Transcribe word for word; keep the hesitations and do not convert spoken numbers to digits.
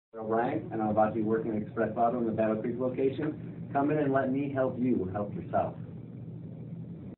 Ryan, and I'm about to be working at Express Auto in the Battle Creek location. Come in and let me help you help yourself.